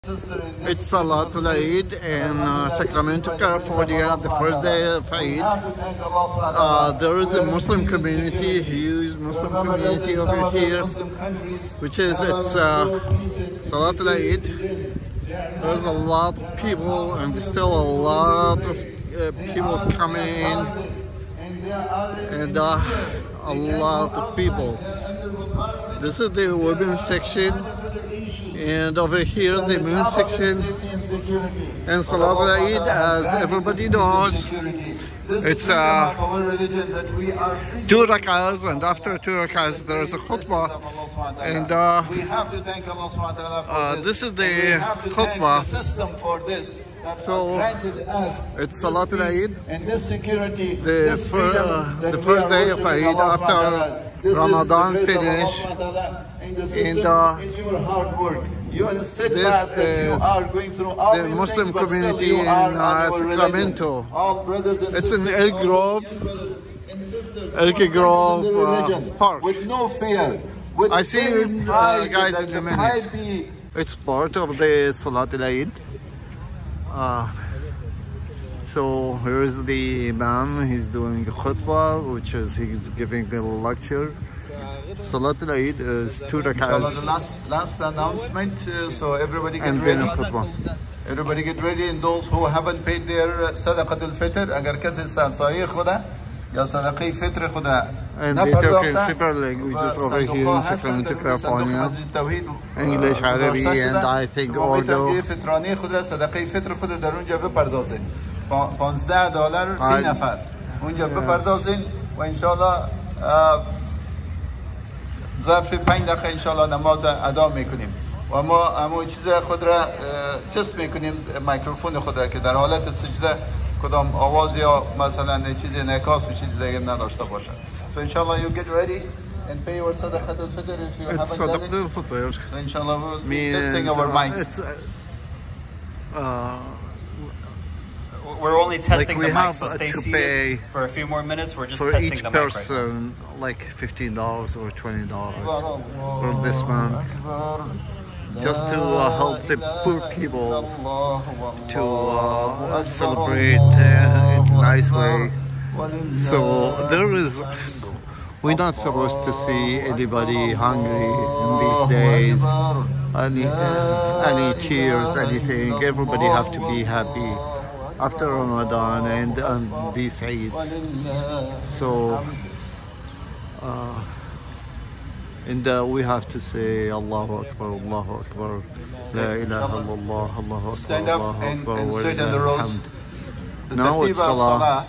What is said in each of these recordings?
It's Salatul Eid in Sacramento, California, the first day of Eid. There is a Muslim community, huge Muslim community over here, which is Salatul Eid. There's a lot of people and still a lot of people coming in, and a lot of people. This is the women's section, and over here the men's section. And Salatul Eid, as everybody knows, it's 2 rak'ahs, and after 2 rak'ahs there is a khutbah, and this is the khutbah. So it's Salatul Eid, the first day of Eid after Ramadan finish, and this is the Muslim community in Sacramento. It's in Elk Grove Park. I see you guys in a minute. It's part of the Salatul Eid. So here is the Imam. He's doing a khutbah, which is he's giving a lecture. Salatul Eid is 2 rak'ahs. The last announcement, so everybody get and ready. Everybody get ready, and those who haven't paid their Sadaqatul Fitr, agar kasi saan sahih khuda, ya Sadaqi Fitr khuda. And we talk in separate languages over here in Sacramento, California. English, Arabic, and I think Urdu. فطرانی خود را صدقه فطر خود در اونجا بپردازین. $15 فی نفر اونجا بپردازین و انشالله ظرف 5 دقیقه انشالله نماز ادا میکنیم و ما همون چیز خود را چسب میکنیم، میکروفون خود را که در حالت سجده کدام آواز یا مثلا چیز انعکاس و چیز دیگه نداشته باشه. So inshallah you get ready and pay your Sadaqatul Fitr if you haven't done it. So inshallah we'll be testing our minds. We're only testing like the mic, so stay seated for a few more minutes. We're just testing the mic right now. For each person, like $15 or $20 for this month, just to help the poor people to celebrate in a nice way. So there is, we're not supposed to see anybody hungry in these days, any tears, anything. Everybody have to be happy after Ramadan and these Eids. So and we have to say Allahu Akbar, Allahu Akbar, La ilaha illallah, Allahu Akbar. Stand up and straighten the rows. Now it's Salah.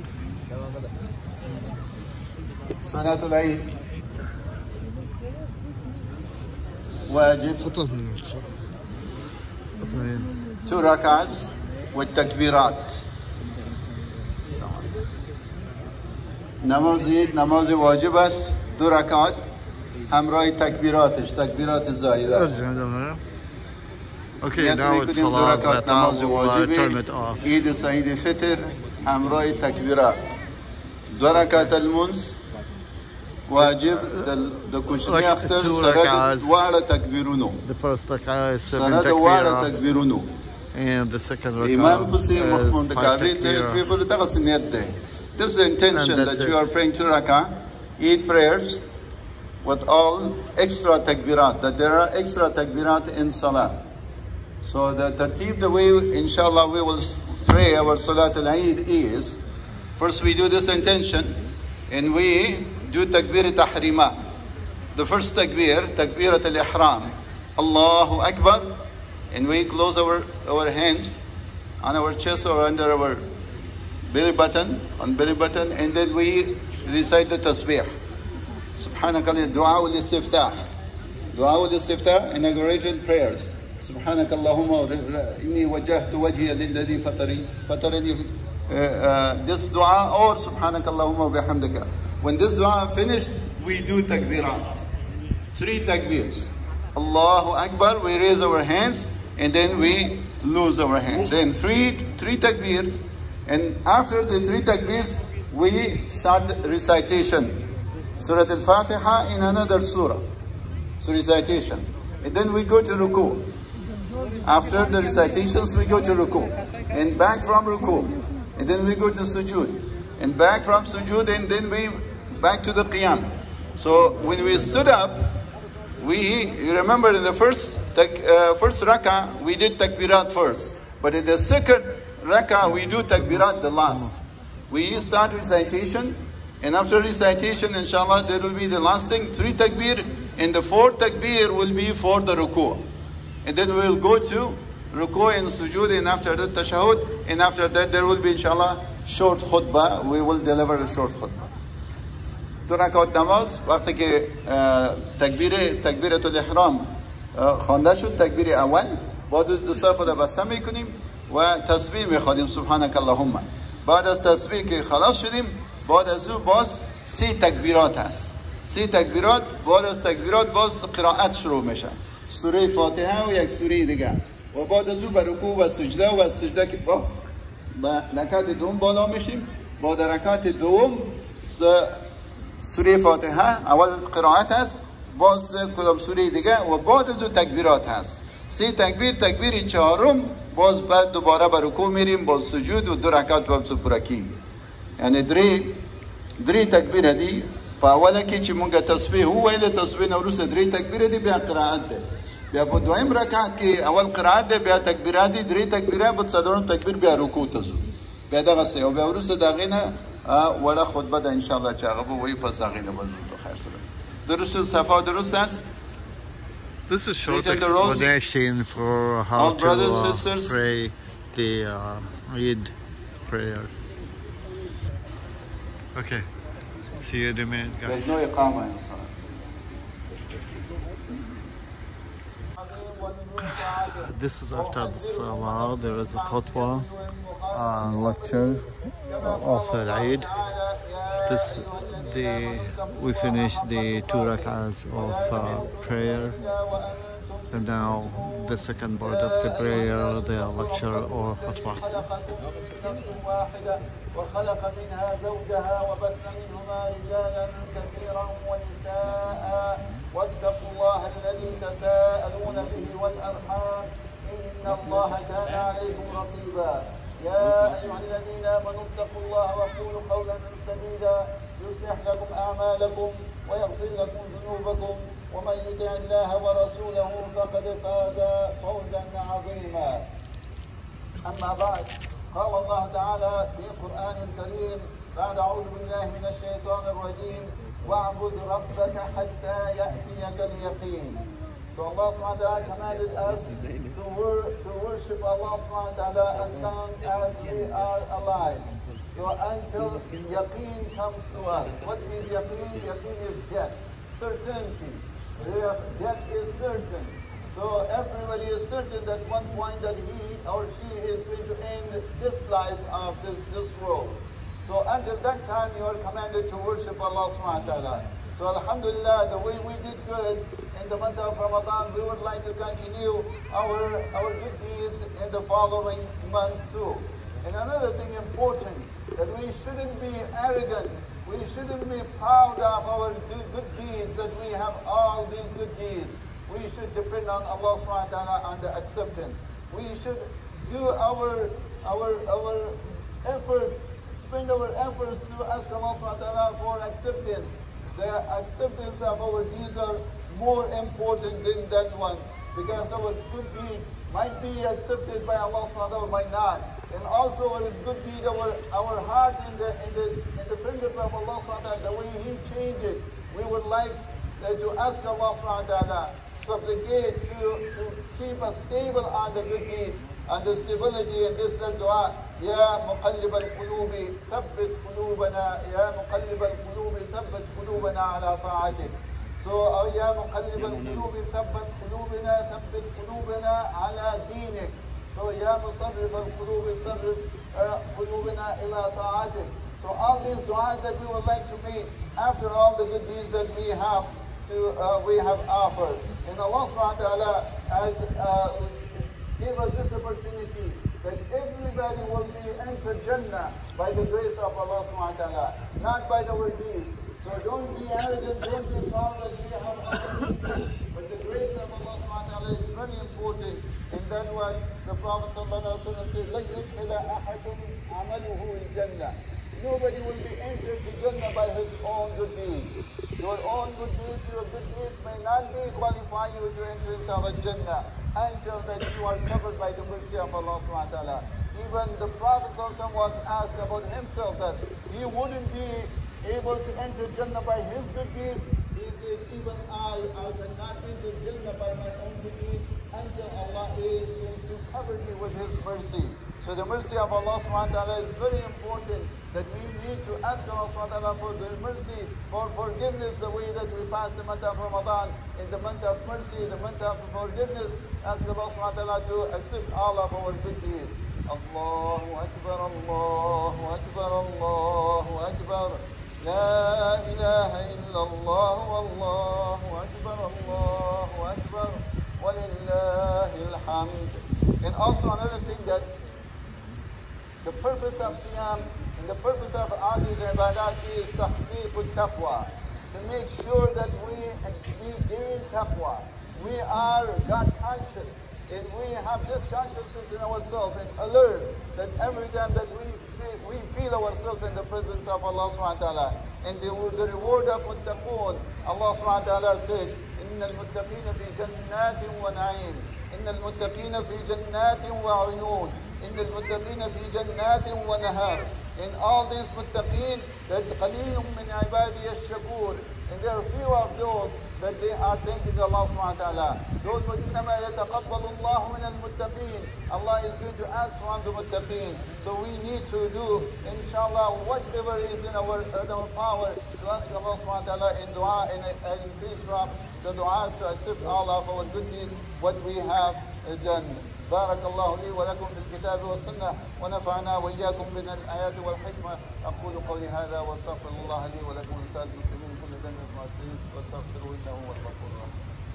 Salatul Eid wajib 2 rak'ahs والتكبيرات. نماز عید نماز واجب است، 2 رکعات همراه تکبیراتش، تکبیرات زایده. Okay, now it's Salah, but now we'll turn it off. عید سعید فطر همراه تکبیرات. 2 رکعات المنز واجب د کوچنی اختر سره دواړه تکبیرونو. The first rak'ah is 7 سره دواړه تکبیرونو. And the second rak'ah Imam is 5 takbirah. This is the intention that you are praying 2 rak'ah, Eid prayers with all extra takbirat, that there are extra takbirat in Salah. So the tartib, the way inshallah we will pray our Salatul Eid is, first we do this intention and we do takbir tahrima. The first takbir, takbirat al-ihram, Allahu Akbar, and we close our hands on our chest or under our belly button, and then we recite the tasbih. Subhanakallah, dua al-istiftah, inauguration prayers. Subhanakallahumma inni wajjahtu wajhiya lilladhi fatarani. This dua or Subhanakallahumma bihamdika. When this dua finished, we do takbirat. 3 takbirs. Allahu Akbar, we raise our hands, and then we lose our hands. Then three takbirs, and after the 3 takbirs, we start recitation. Surah Al-Fatiha in another surah. So recitation. And then we go to ruku. After the recitations, we go to ruku, and back from ruku, and then we go to sujood, and back from sujood, and then we back to the qiyam. So when we stood up, you remember in the first rakah, we did takbirat first. But in the second rakah, we do takbirat the last. We start recitation, and after recitation, inshallah, there will be the last thing, 3 takbir, and the 4th takbir will be for the ruku'. And then we will go to ruku' and sujood, and after that tashahud, and after that there will be, inshallah, short khutbah. We will deliver a short khutbah. 2 رکعت نماز وقتی که تکبیرت الاحرام خوانده شد، تکبیر اول، بعد دستای خود بسته میکنیم و تسبیح میخوانیم سبحانك اللهم. بعد از تسبیح که خلاص شدیم، بعد از او باز 3 تکبیرات هست. 3 تکبیرات، بعد از تکبیرات باز قرائت شروع میشه، سوره فاتحه و یک سوره دیگه، و بعد از او به رکوع و سجده که با رکعت دوم بالا میشیم. بعد رکعت دوم سوره فاتحه اول قرائت هست، باز کدام سوره دیگه، و بعد از او تکبیرات هست. 3 تکبیر، تکبیر چهارم باز بعد دوباره به رکوع میریم، باز سجود و 2 رکعت باز پرکی. یعنی درې تکبیر دی. په اوله کې چې مونږه تسبیح وویل، تسبیح نه وروسته 3 تکبیر دی، بیا قرائت دی. بیا په دویم رکعت کې اول قرائت دی، بیا تکبیرات دي، 3 تکبیره، په څلورم تکبیر بیا رکوع ته ځو. بیا دغسې، او بیا وروسته د هغې نه وړه خطبه ده انشاءالله چې هغه به وایي، پس د هغې نه به ځو په خیر سره. درست شد؟ صفا درست است؟ This is short explanation for how to pray the Eid prayer. Okay, see you in a minute, guys. There's no iqama inside. This is after the Salah. There is a khutbah lecture of Eid. We finished the 2 rak'ahs of prayer, and now the second part of the prayer, the lecture or khutbah. وخلق منها زوجها وبث منهما رجالا كثيرا ونساء واتقوا الله الذي تساءلون به والأرحام إن الله كان عليكم رقيبا. يا أيها الذين آمنوا اتقوا الله وقولوا قولا سديدا يصلح لكم أعمالكم ويغفر لكم ذنوبكم ومن يطع الله ورسوله فقد فاز فوزا عظيما. أما بعد، قال الله تعالى في القرآن الكريم بعد أعوذ بالله من الشيطان الرجيم واعبد ربك حتى يأتيك اليقين. So Allah subhanahu wa ta'ala commanded us to worship Allah subhanahu wa ta'ala as long as we are alive. So until yaqeen comes to us. What is yaqeen? Yaqeen is death, certainty. Death is certain. So everybody is certain that one point that he or she is going to end this life of this world. So until that time you are commanded to worship Allah subhanahu wa ta'ala. So alhamdulillah, the way we did good in the month of Ramadan, we would like to continue our good deeds in the following months too. And another thing important, that we shouldn't be arrogant. We shouldn't be proud of our good deeds, that we have all these good deeds. We should depend on Allah subhanahu wa ta'ala on the acceptance. We should do our efforts, spend our efforts to ask Allah subhanahu wa ta'ala for acceptance. The acceptance of our deeds are more important than that one, because our good deed might be accepted by Allah subhanahu wa ta'ala, might not. And also our good deed, our heart in the fingers of Allah subhanahu wa ta'ala, the way He changed it, we would like to ask Allah subhanahu wa ta'ala, supplicate to keep us stable on the good deed, on the stability in this dua. Ya muqallib al-qulubi, thabbit qulubana, Ya muqallib al-qulubi, thabbit qulubana ala ta'atik. So, Ya muqallib al-qulubi, thabbit qulubana ala dinik. So, Ya musarrif al-qulubi, sarrif qulubana ila ta'atik. So, all these du'as that we would like to make after all the good deeds that we have offered. And Allah subhanahu wa ta'ala has give us this opportunity that everybody will be entered Jannah by the grace of Allah subhanahu wa ta'ala, not by our deeds. So don't be arrogant, don't be proud that we have all the deeds. But the grace of Allah subhanahu wa ta'ala is very important in then what the Prophet ﷺ said, لَنْ يُدْخِلَ أَحَدٌ عَمَلُهُ الْجَنَّةِ. Nobody will be entered to Jannah by his own good deeds. Your own good deeds, your good deeds may not be qualifying you to enter inside Jannah until that you are covered by the mercy of Allah subhanahu wa ta'ala. Even the Prophet ﷺ was asked about himself that he wouldn't be able to enter Jannah by his good deeds. He said, even I cannot enter Jannah by my own good deeds until Allah is going to cover me with His mercy. So the mercy of Allah subhanahu wa ta'ala is very important, that we need to ask Allah subhanahu wa ta'ala for His mercy, for forgiveness, the way that we pass the month of Ramadan in the month of mercy, the month of forgiveness. Ask Allah subhanahu wa ta'ala to accept all of our good deeds. Allahu Akbar, Allahu Akbar, Allahu Akbar. La ilaha illallah, Allahu Akbar, Allahu Akbar. Walillahi alhamd. And also another thing, that the purpose of Siyam and the purpose of all these ibadat is tahqiq al-taqwa, to make sure that we gain taqwa. We are God conscious, and we have this consciousness in ourselves and alert that every time that we feel ourselves in the presence of Allah subhanahu wa ta'ala. And the reward of muttaqun, Allah subhanahu wa ta'ala said, إن المتقين في جنات ونعيم إن المتقين في جنات وعيون إن المتقين في جنات ونهار. In all these muttaqeen, that قليل من عبادي الشكور, and there are few of those that they are thanking Allah subhanahu wa ta'ala. Those إنما يتقبل الله من المتقين. Allah is going to ask from the muttaqeen. So we need to do, inshallah, whatever is in our power to ask Allah subhanahu wa ta'ala in dua, and increase from the du'as to accept all of our good deeds, what we have done. بارك الله لي ولكم في الكتاب والسنة ونفعنا وإياكم من الآيات والحكمة. أقول قولي هذا واستغفر الله لي ولكم ولسائر المسلمين كل ذنب واستغفروه إنه هو الغفور الرحيم.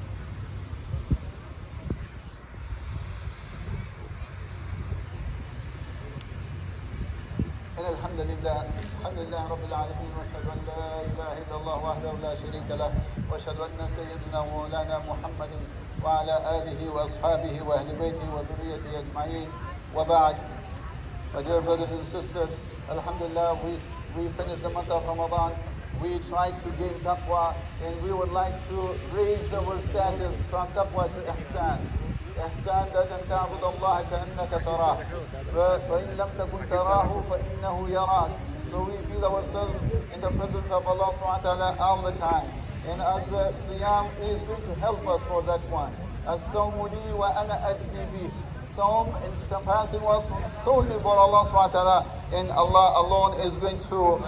الحمد لله رب العالمين، واشهد ان لا اله الا الله وحده لا شريك له، واشهد ان سيدنا ومولانا محمد وعلى اله واصحابه واهل بيته وذريته اجمعين. وبعد, my dear brothers and sisters, alhamdulillah, we finished the month of Ramadan. We tried to gain taqwa, and we would like to raise our status from taqwa to ihsan. إحسان أن تعبد الله كأنك تراه فإن لم تكن تراه فإنه يراك. So we feel ourselves in the presence of Allah subhanahu wa ta'ala all the time. And as Siyam is going to help us for that one. As-sawmu li wa ana ajzi bi. Sawm and fasting was solely for Allah subhanahu wa ta'ala, and Allah alone is going to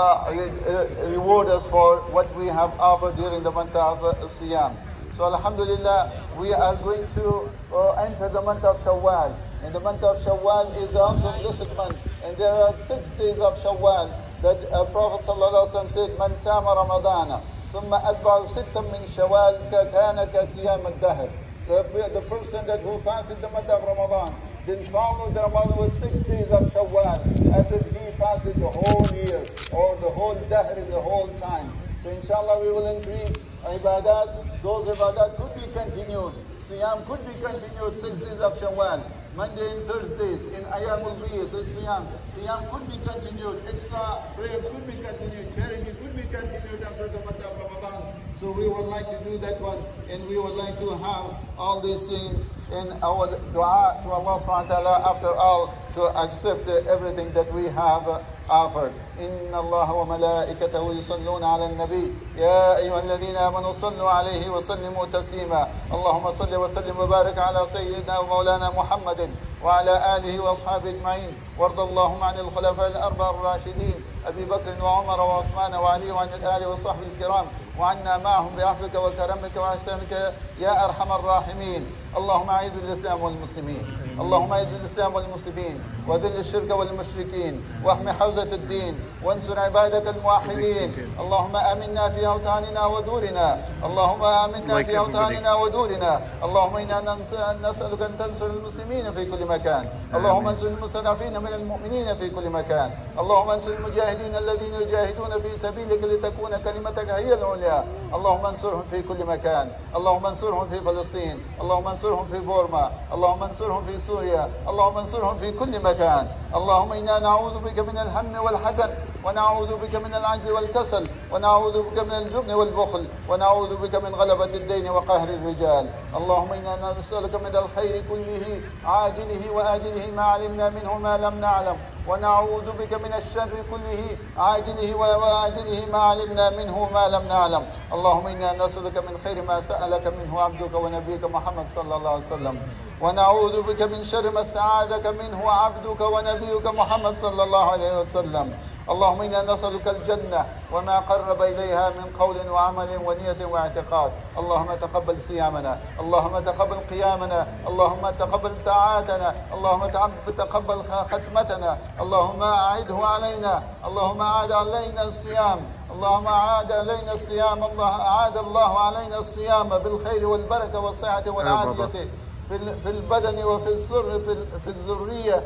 reward us for what we have offered during the month of Siyam. So alhamdulillah, we are going to enter the month of Shawwal. And the month of Shawwal is also a blessed month. And there are 6 days of Shawwal that Prophet ﷺ said, Man sama Ramadana, thumma adba'u sittam min Shawwal kana ka siyam al-dahr. The person that who fasted the month of Ramadan, then followed the Ramadan with 6 days of Shawwal, as if he fasted the whole year, or the whole dahr in the whole time. So inshallah we will increase ibadat. Those ibadat could be continued. Siyam could be continued 6 days of Shawwal. Monday and Thursdays in Ayamul Bid, Siyam. Siyam could be continued. Extra prayers could be continued. Charity could be continued after the month of Ramadan. So we would like to do that one, and we would like to have all these things in our dua to Allah subhanahu wa ta'ala after all, to accept everything that we have offered. إن الله وملائكته يصلون على النبي يا أيها الذين آمنوا صلوا عليه وسلموا تسليما. اللهم صل وسلم وبارك على سيدنا ومولانا محمد وعلى آله وأصحابه أجمعين. وارض اللهم عن الخلفاء الأربعة الراشدين أبي بكر وعمر وعثمان وعلي وعن الآل وصحبه الكرام، وعنا معهم بعفوك وكرمك وإحسانك يا أرحم الراحمين. اللهم أعز الإسلام والمسلمين، اللهم أعز الإسلام والمسلمين، وذل الشرك والمشركين، واحمي حوزة الدين، وانصر عبادك الموحدين. اللهم آمنا في أوطاننا ودورنا، اللهم آمنا في أوطاننا ودورنا. اللهم إنا نسألك أن تنصر المسلمين في كل مكان. اللهم انصر المستضعفين من المؤمنين في كل مكان. اللهم انصر المجاهدين الذين يجاهدون في سبيلك لتكون كلمتك هي العليا. اللهم انصرهم في كل مكان. اللهم انصرهم في فلسطين. اللهم انصر انصرهم في بورما، اللهم انصرهم في سوريا، اللهم انصرهم في كل مكان. اللهم إنا نعوذ بك من الهم والحزن، ونعوذ بك من العجز والكسل، ونعوذ بك من الجبن والبخل، ونعوذ بك من غلبة الدين وقهر الرجال. اللهم إنا نسألك من الخير كله عاجله وآجله ما علمنا منه ما لم نعلم، ونعوذ بك من الشر كله عاجله وآجله ما علمنا منه ما لم نعلم. اللهم إنا نسألك من خير ما سألك منه عبدك ونبيك محمد صلى الله عليه وسلم، ونعوذ بك من شر ما استعاذك منه عبدك ونبيك محمد صلى الله عليه وسلم. اللهم إنا نسألك الجنة وما قرب إليها من قول وعمل ونية واعتقاد. اللهم تقبل صيامنا، اللهم تقبل قيامنا، اللهم تقبل طاعاتنا، اللهم تقبل ختمتنا، اللهم أعده علينا، اللهم أعد علينا الصيام، اللهم أعاد علينا الصيام، أعاد الله علينا الصيام بالخير والبركة والصحة والعافية في البدن وفي السر في الذرية،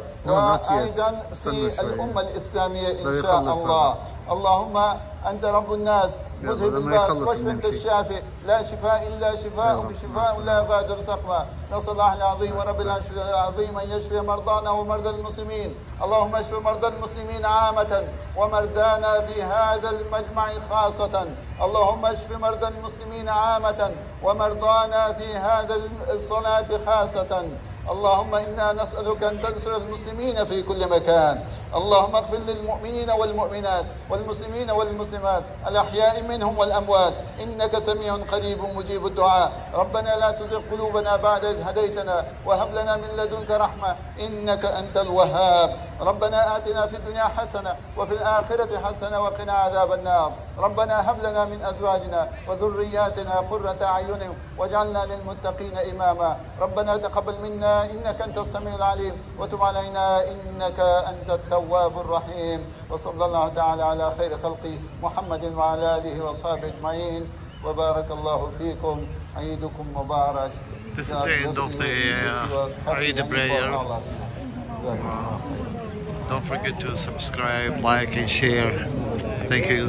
وأيضا في الأمة الإسلامية إن شاء الله. اللهم أنت رب الناس مذهب الباس واشف أنت الشافي، لا شفاء إلا شفاء، شفاء لا يغادر سقما. نسأل الله العظيم ورب العرش العظيم أن يشفي مرضانا ومرضى المسلمين. اللهم اشف مرضى المسلمين عامة ومرضانا في هذا المجمع خاصة. اللهم اشف مرضى المسلمين عامة ومرضانا في هذا الصلاة خاصة. اللهم إنا نسألك أن تنصر المسلمين في كل مكان. اللهم اغفر للمؤمنين والمؤمنات والمسلمين والمسلمات الأحياء منهم والأموات، إنك سميع قريب مجيب الدعاء. ربنا لا تزغ قلوبنا بعد إذ هديتنا وهب لنا من لدنك رحمة إنك أنت الوهاب. ربنا آتنا في الدنيا حسنة وفي الآخرة حسنة وقنا عذاب النار. ربنا هب لنا من أزواجنا وذرياتنا قرة أعين واجعلنا للمتقين إماما. ربنا تقبل منا إنك أنت السميع العليم وتب علينا إنك أنت التواب الرحيم. وصلى الله تعالى على خير خلقه محمد وعلى آله وصحبه أجمعين، وبارك الله فيكم. عيدكم مبارك. This is the end of the Eid prayer. Don't forget to subscribe, like and share. Thank you.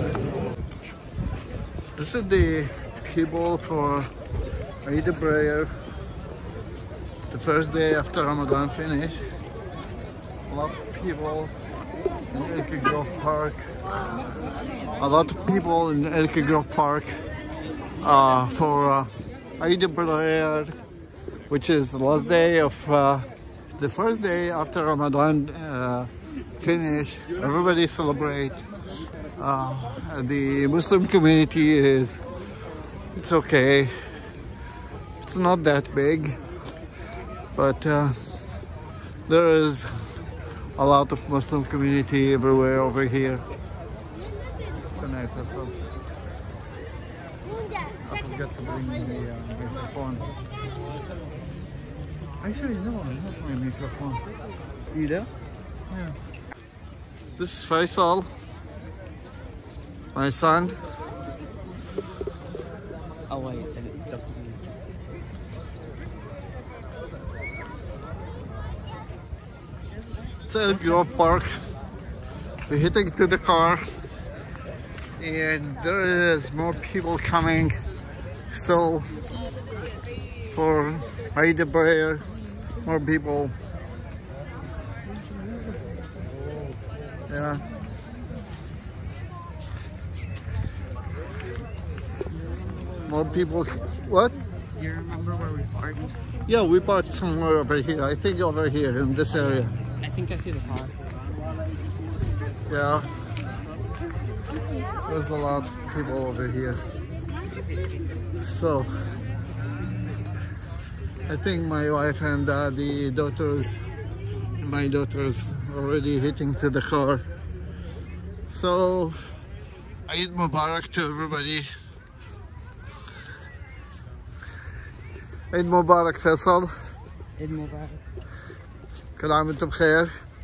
This is the people for Eid prayer. The first day after Ramadan finish. A lot of people in Elk Grove Park. A lot of people in Elk Grove Park for Eid prayer, which is the last day of the first day after Ramadan finish. Everybody celebrate. The Muslim community it's okay. It's not that big, but there is a lot of Muslim community everywhere over here. I forgot to bring the microphone. Actually, no, not my microphone. Either? Yeah. This is Faisal, my son. Oh wait, It's Elk Grove Park. We're heading to the car, and there is more people coming still for Eid prayer. More people. Yeah. More people. What? Do you remember where we parked? Yeah, we parked somewhere over here. I think over here in this area. I think I see the car. Yeah. There's a lot of people over here. So I think my wife and my daughters already hitting to the car. So Eid Mubarak to everybody. Eid Mubarak Faisal. Eid Mubarak. كل عام وانتم بخير.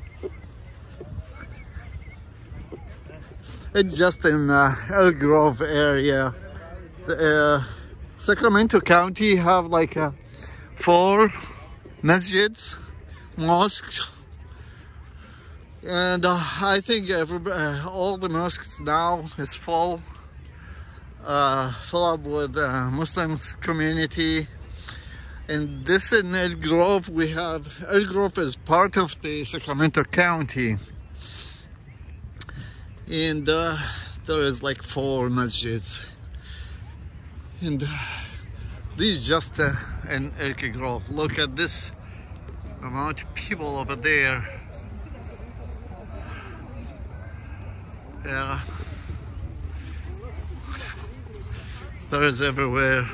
It's just in Elk Grove area. The, Sacramento County have like 4 masjids, mosques, and I think all the mosques now is full up with Muslim community. And this in Elk Grove, we have, Elk Grove is part of the Sacramento County. And there is like 4 masjids. And this is just in Elk Grove. Look at this amount of people over there. Yeah. There is everywhere.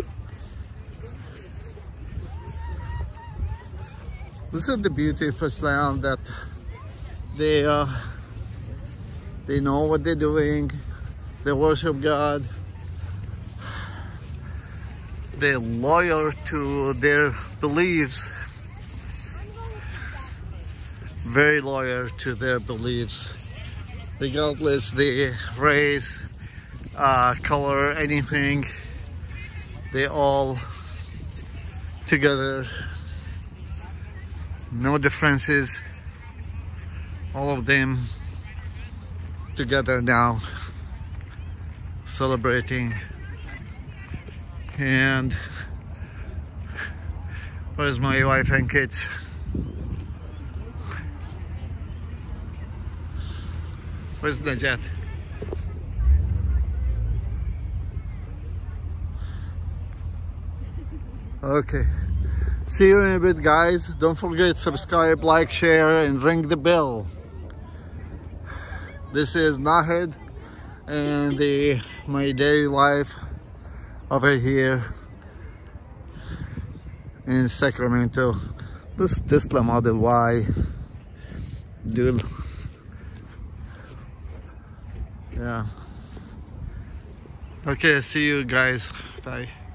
This is the beauty of Islam, that they know what they're doing. They worship God. They're loyal to their beliefs. Very loyal to their beliefs, regardless the race, color, anything. They all together. No differences, all of them together now, celebrating. And where's my wife and kids? Where's Najat? Okay. See you in a bit, guys. Don't forget to subscribe, like, share, and ring the bell. This is Nahed and my daily life over here in Sacramento. This Tesla Model Y dual. Yeah. Okay, see you guys. Bye.